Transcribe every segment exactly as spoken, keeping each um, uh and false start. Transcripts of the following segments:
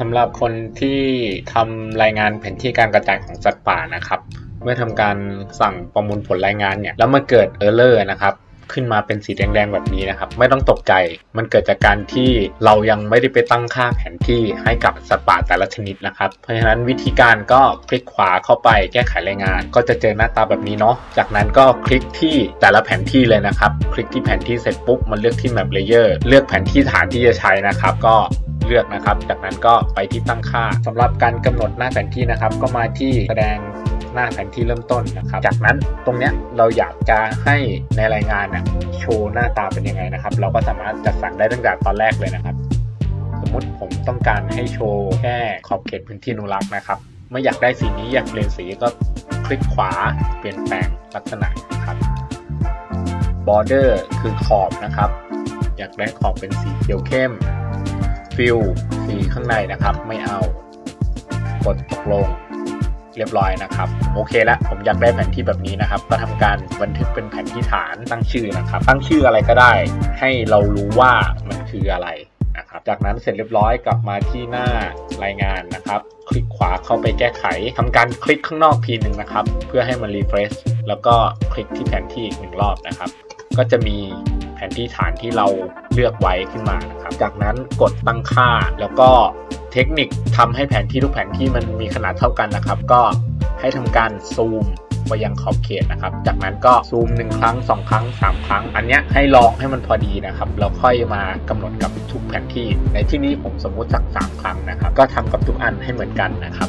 สำหรับคนที่ทำรายงานแผนที่การกระจายของสัตว์ป่านะครับเมื่อทำการสั่งประมวลผลรายงานเนี่ยแล้วมันเกิดเออร์เลอร์นะครับขึ้นมาเป็นสีแดงๆแบบนี้นะครับไม่ต้องตกใจมันเกิดจากการที่เรายังไม่ได้ไปตั้งค่าแผนที่ให้กับสัตว์ป่าแต่ละชนิดนะครับเพราะฉะนั้นวิธีการก็คลิกขวาเข้าไปแก้ไขรายงานก็จะเจอหน้าตาแบบนี้เนาะจากนั้นก็คลิกที่แต่ละแผนที่เลยนะครับคลิกที่แผนที่เสร็จปุ๊บมันเลือกที่ Map Layer เลือกแผนที่ฐานที่จะใช้นะครับก็เลือกนะครับจากนั้นก็ไปที่ตั้งค่าสำหรับการกำหนดหน้าแผนที่นะครับก็มาที่แสดงหน้าแผนที่เริ่มต้นนะครับจากนั้นตรงเนี้ยเราอยากจะให้ในรายงานเนี่ยโชว์หน้าตาเป็นยังไงนะครับเราก็สามารถจัดสรรได้ตั้งแต่ตอนแรกเลยนะครับสมมุติผมต้องการให้โชว์แค่ขอบเขตพื้นที่อนุรักษ์นะครับไม่อยากได้สีนี้อยากเปลี่ยนสีก็คลิกขวาเปลี่ยนแปลงลักษณะครับ border คือขอบนะครับอยากได้ขอบเป็นสีเขียวเข้ม fill สีข้างในนะครับไม่เอากดตกลงเรียบร้อยนะครับโอเคแล้วผมอยากได้แผนที่แบบนี้นะครับก็ทำการบันทึกเป็นแผนที่ฐานตั้งชื่อนะครับตั้งชื่ออะไรก็ได้ให้เรารู้ว่ามันคืออะไรนะครับจากนั้นเสร็จเรียบร้อยกลับมาที่หน้ารายงานนะครับคลิกขวาเข้าไปแก้ไขทำการคลิกข้างนอกทีนึงนะครับเพื่อให้มันรีเฟรชแล้วก็คลิกที่แผนที่อีกหนึ่งรอบนะครับก็จะมีแผนที่ฐานที่เราเลือกไว้ขึ้นมานะครับจากนั้นกดตั้งค่าแล้วก็เทคนิคทำให้แผนที่ทุกแผนที่มันมีขนาดเท่ากันนะครับก็ให้ทำการซูมไปยังขอบเขตนะครับจากนั้นก็ซูมหนึ่งครั้งสองครั้งสามครั้งอันนี้ให้ลองให้มันพอดีนะครับแล้วค่อยมากำหนดกับทุกแผนที่ในที่นี้ผมสมมุติสักสามครั้งนะครับก็ทำกับทุกอันให้เหมือนกันนะครับ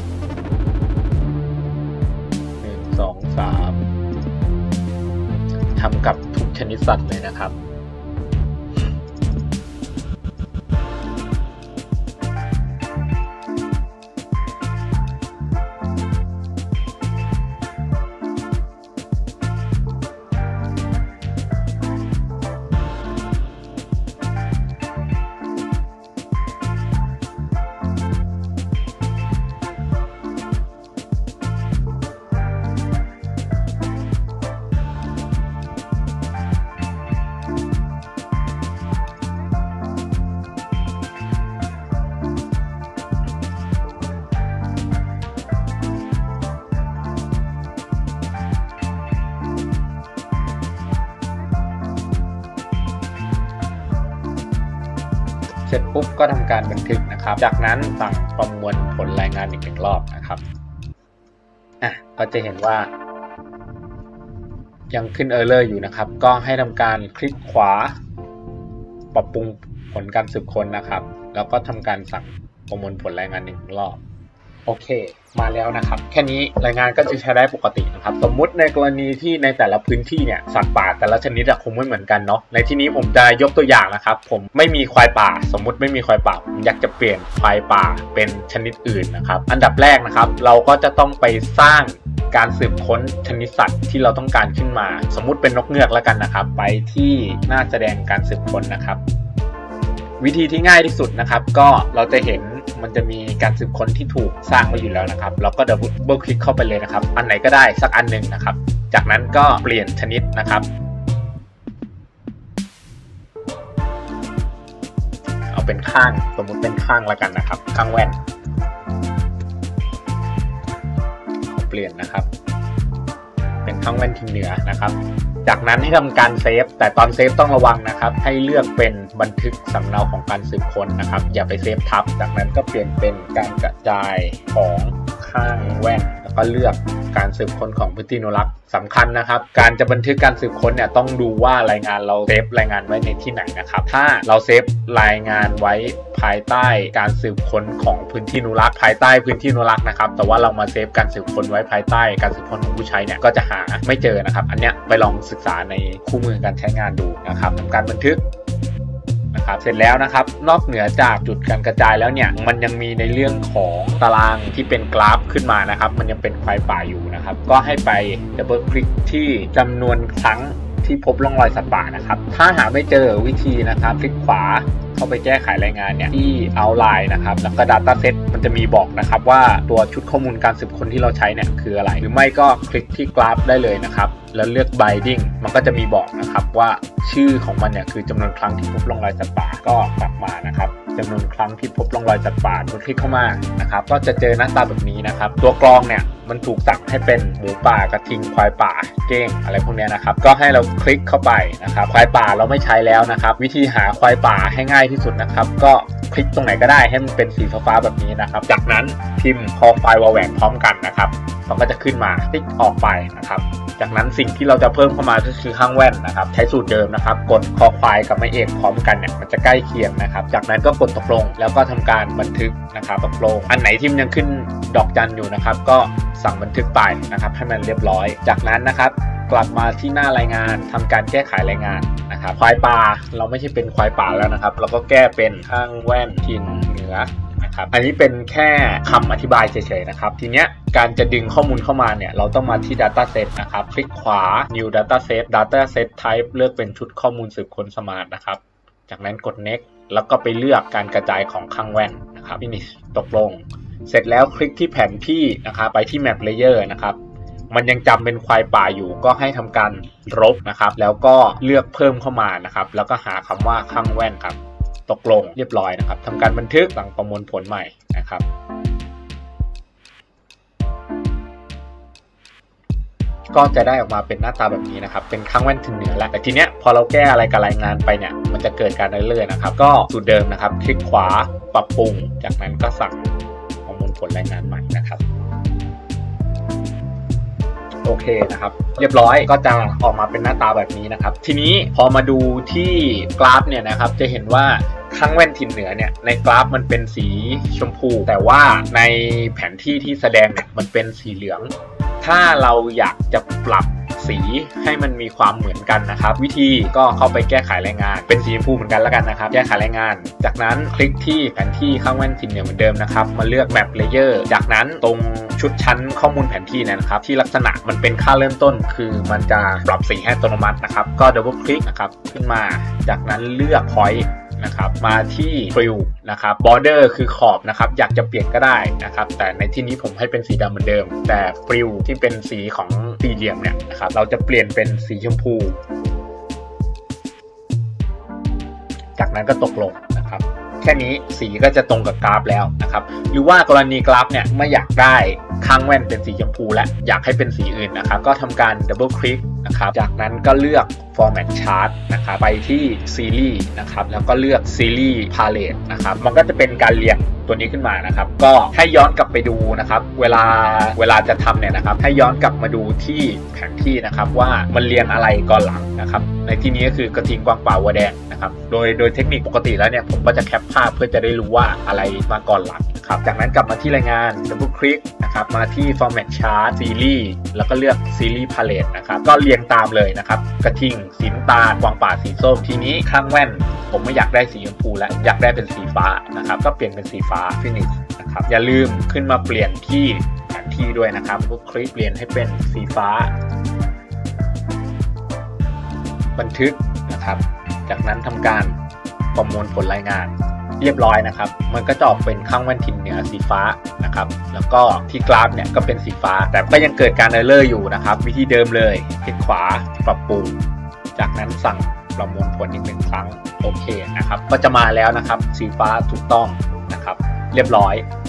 หนึ่ง สอง สามทำกับทุกชนิดสัตว์เลยนะครับเสร็จปุ๊บก็ทำการบันทึกนะครับจากนั้นสั่งประมวลผลรายงานอีกหนึ่งรอบนะครับอ่ะก็จะเห็นว่ายังขึ้นเออร์เลอร์อยู่นะครับก็ให้ทำการคลิกขวาปรับปรุงผลการสืบค้นนะครับแล้วก็ทำการสั่งประมวลผลรายงานหนึ่งรอบโอเคมาแล้วนะครับแค่นี้รายงานก็จะใช้ได้ปกตินะครับสมมุติในกรณีที่ในแต่ละพื้นที่เนี่ยสัตว์ป่าแต่ละชนิดคงไม่เหมือนกันเนาะในที่นี้ผมจะยกตัวอย่างนะครับผมไม่มีควายป่าสมมุติไม่มีควายป่าผมอยากจะเปลี่ยนควายป่าเป็นชนิดอื่นนะครับอันดับแรกนะครับเราก็จะต้องไปสร้างการสืบค้นชนิดสัตว์ที่เราต้องการขึ้นมาสมมุติเป็นนกเงือกแล้วกันนะครับไปที่หน้าแสดงการสืบค้นนะครับวิธีที่ง่ายที่สุดนะครับก็เราจะเห็นมันจะมีการสืบค้นที่ถูกสร้างไว้อยู่แล้วนะครับเราก็ดับเบิลคลิกเข้าไปเลยนะครับอันไหนก็ได้สักอันหนึ่งนะครับจากนั้นก็เปลี่ยนชนิดนะครับเอาเป็นข้างสมมุติเป็นข้างแล้วกันนะครับข้างแว่นเปลี่ยนนะครับเป็นข้างแว่นทิงเหนือนะครับจากนั้นให้ทำการเซฟแต่ตอนเซฟต้องระวังนะครับให้เลือกเป็นบันทึกสำเนาของการสืบค้นนะครับอย่าไปเซฟทับจากนั้นก็เปลี่ยนเป็นการกระจายของข้างแว่นแล้วก็เลือกการสืบค้นของพื้นที่อนุรักษ์สำคัญนะครับการจะบันทึกการสืบค้นเนี่ยต้องดูว่ารายงานเราเซฟรายงานไว้ในที่ไหนนะครับถ้าเราเซฟรายงานไว้ภายใต้การสืบค้นของพื้นที่อนุรักษ์ภายใต้พื้นที่อนุรักษ์นะครับแต่ว่าเรามาเซฟการสืบค้นไว้ภายใต้การสืบค้นของผู้ใช้เนี่ยก็จะหาไม่เจอนะครับอันเนี้ยไปลองศึกษาในคู่มือการใช้งานดูนะครับทำการบันทึกนะครับเสร็จแล้วนะครับนอกเหนือจากจุดการกระจายแล้วเนี่ยมันยังมีในเรื่องของตารางที่เป็นกราฟขึ้นมานะครับมันยังเป็นควายป่าอยู่นะครับก็ให้ไปดับเบิลคลิกที่จำนวนครั้งที่พบร่องรอยสัตว์ป่านะครับถ้าหาไม่เจอวิธีนะครับคลิกขวาเข้าไปแก้ไขรายงานเนี่ยที่ outline นะครับแล้วก็ data set มันจะมีบอกนะครับว่าตัวชุดข้อมูลการสืบค้นที่เราใช้เนี่ยคืออะไรหรือไม่ก็คลิกที่กราฟได้เลยนะครับแล้วเลือก binding มันก็จะมีบอกนะครับว่าชื่อของมันเนี่ยคือจำนวนครั้งที่พบร่องรอยสัตว์ป่าก็กลับมานะครับจำนวนครั้งที่พบร่องรอยสัตว์ป่าเมื่อคลิกเข้ามานะครับก็จะเจอหน้าตาแบบนี้นะครับตัวกรองเนี่ยมันถูกสั่งให้เป็นหมูป่ากระทิงควายป่าเก้งอะไรพวกนี้นะครับก็ให้เราคลิกเข้าไปนะครับควายป่าเราไม่ใช้แล้วนะครับวิธีหาควายป่าให้ง่ายที่สุดนะครับก็คลิกตรงไหนก็ได้ให้มันเป็นสีฟ้าแบบนี้นะครับจากนั้นพิมพ์คอควายวอแหวนพร้อมกันนะครับมันก็จะขึ้นมาติ๊กออกไปนะครับจากนั้นสิ่งที่เราจะเพิ่มเข้ามาก็คือข้างแว่นนะครับใช้สูตรเดิมนะครับกดคอควายกับไม้เอกพร้อมกันเนี่ยมันจะใกล้เคียงนะครับจากนั้นก็กดตกลงแล้วก็ทำการบันทึกนะครับตกลงอันไหนที่มันยังขึ้นดอกจันอยู่นะครับก็สั่งบันทึกไปนะครับให้มันเรียบร้อยจากนั้นนะครับกลับมาที่หน้ารายงานทำการแก้ไขรายงานนะครับควายป่าเราไม่ใช่เป็นควายป่าแล้วนะครับเราก็แก้เป็นข้างแว่นทินเหนือนะครับอันนี้เป็นแค่คำอธิบายเฉยๆนะครับทีเนี้ยการจะดึงข้อมูลเข้ามาเนี่ยเราต้องมาที่ Dataset นะครับคลิกขวา New Dataset Dataset Type เลือกเป็นชุดข้อมูลสืบค้นสมาร์ทนะครับจากนั้นกด Next แล้วก็ไปเลือกการกระจายของข้างแว่นนะครับ Finish ตกลงเสร็จแล้วคลิกที่แผนที่นะครับไปที่ Map Layer นะครับมันยังจำเป็นควายป่าอยู่ก็ให้ทำการลบนะครับแล้วก็เลือกเพิ่มเข้ามานะครับแล้วก็หาคำว่าข้างแว่นครับตกลงเรียบร้อยนะครับทำการบันทึกหลังประมวลผลใหม่นะครับก็จะได้ออกมาเป็นหน้าตาแบบนี้นะครับเป็นข้างแว่นทินเหนือแล้วแต่ทีเนี้ยพอเราแก้อะไรกับรายงานไปเนี่ยมันจะเกิดการเลื่อนนะครับก็สูตรเดิมนะครับคลิกขวาปรับปรุงจากนั้นก็สั่งประมวลผลรายงานใหม่นะครับโอเคนะครับเรียบร้อยก็จะออกมาเป็นหน้าตาแบบนี้นะครับทีนี้พอมาดูที่กราฟเนี่ยนะครับจะเห็นว่าข้างแว่นทินเหนือเนี่ยในกราฟมันเป็นสีชมพูแต่ว่าในแผนที่ที่แสดงเนี่ยมันเป็นสีเหลืองถ้าเราอยากจะปรับสีให้มันมีความเหมือนกันนะครับวิธีก็เข้าไปแก้ไขรายงานเป็นสีชมพูเหมือนกันแล้วกันนะครับแก้ไขรายงานจากนั้นคลิกที่แผนที่ข้างแว่นทินเหนือเหมือนเดิมนะครับมาเลือก Map Layer จากนั้นตรงชุดชั้นข้อมูลแผนที่นะครับที่ลักษณะมันเป็นค่าเริ่มต้นคือมันจะปรับสีให้อัตโนมัตินะครับก็ดับเบิลคลิกนะครับขึ้นมาจากนั้นเลือก Pointนะครับมาที่ฟิลนะครับบอร์เดอร์คือขอบนะครับอยากจะเปลี่ยนก็ได้นะครับแต่ในที่นี้ผมให้เป็นสีดำเหมือนเดิมแต่ฟิลที่เป็นสีของสี่เหลี่ยมเนี่ยนะครับเราจะเปลี่ยนเป็นสีชมพูจากนั้นก็ตกลงนะครับแค่นี้สีก็จะตรงกับกราฟแล้วนะครับหรือว่ากรณีกราฟเนี่ยไม่อยากได้ข้างแว่นเป็นสีชมพูและอยากให้เป็นสีอื่นนะครับก็ทำการดับเบิลคลิกนะครับจากนั้นก็เลือก Format Chart นะครับไปที่ซีรีส์นะครับแล้วก็เลือกซีรีส์ Palette นะครับมันก็จะเป็นการเรียงตัวนี้ขึ้นมานะครับก็ให้ย้อนกลับไปดูนะครับเวลาเวลาจะทำเนี่ยนะครับให้ย้อนกลับมาดูที่แผนที่นะครับว่ามันเรียงอะไรก่อนหลังนะครับในที่นี้ก็คือกระทิงกวางป่าวัวแดงนะครับโดยโดยเทคนิคปกติแล้วเนี่ยผมก็จะแคปภาพเพื่อจะได้รู้ว่าอะไรมาก่อนหลังครับจากนั้นกลับมาที่รายงานดับเบิลคลิกนะครับมาที่ Format Chart ซีรีส์แล้วก็เลือกซีรีส์ Palette นะครับก็เรียงตามเลยนะครับกระทิงสีน้ำตาลกวางป่าสีส้มทีนี้ข้างแว่นผมไม่อยากได้สีชมพูแล้วอยากได้เป็นสีฟ้านะครับก็เปลี่ยนเป็นสีฟ้า Finish นะครับอย่าลืมขึ้นมาเปลี่ยนที่แผนที่ด้วยนะครับก็คลิกเปลี่ยนให้เป็นสีฟ้าบันทึกนะครับจากนั้นทำการประมวลผลรายงานเรียบร้อยนะครับมันก็จะออกเป็นข้างแว่นทินเหนือสีฟ้านะครับแล้วก็ที่กราฟเนี่ยก็เป็นสีฟ้าแต่ก็ยังเกิดการเออร์เลอร์อยู่นะครับวิธีเดิมเลยคลิกขวาปรับปรุงจากนั้นสั่งประมวลผลอีกหนึ่งครั้งโอเคนะครับก็จะมาแล้วนะครับสีฟ้าถูกต้องนะครับเรียบร้อย